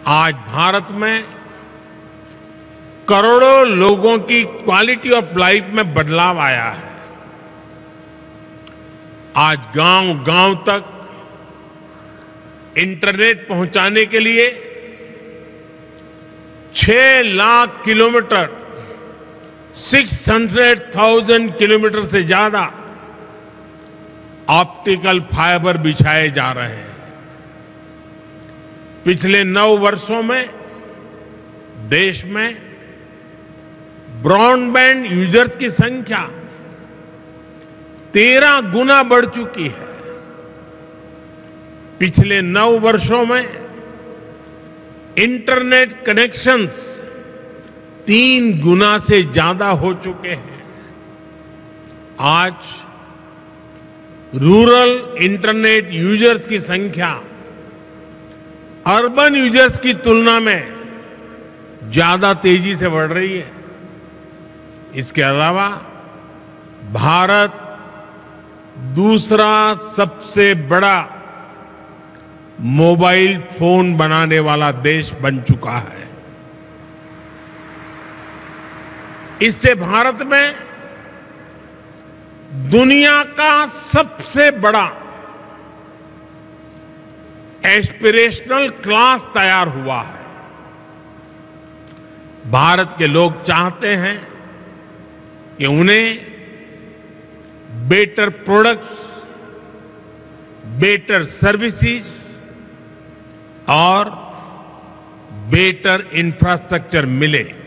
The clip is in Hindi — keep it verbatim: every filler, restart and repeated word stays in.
आज भारत में करोड़ों लोगों की क्वालिटी ऑफ लाइफ में बदलाव आया है। आज गांव-गांव तक इंटरनेट पहुंचाने के लिए छह लाख किलोमीटर, छह सौ हज़ार किलोमीटर से ज्यादा ऑप्टिकल फाइबर बिछाए जा रहे हैं। पिछले नौ वर्षों में देश में ब्रॉडबैंड यूजर्स की संख्या तेरह गुना बढ़ चुकी है। पिछले नौ वर्षों में इंटरनेट कनेक्शंस तीन गुना से ज्यादा हो चुके हैं। आज रूरल इंटरनेट यूजर्स की संख्या अर्बन यूजर्स की तुलना में ज्यादा तेजी से बढ़ रही है। इसके अलावा भारत दूसरा सबसे बड़ा मोबाइल फोन बनाने वाला देश बन चुका है। इससे भारत में दुनिया का सबसे बड़ा एस्पिरेशनल क्लास तैयार हुआ है। भारत के लोग चाहते हैं कि उन्हें बेटर प्रोडक्ट्स, बेटर सर्विसेज और बेटर इंफ्रास्ट्रक्चर मिले।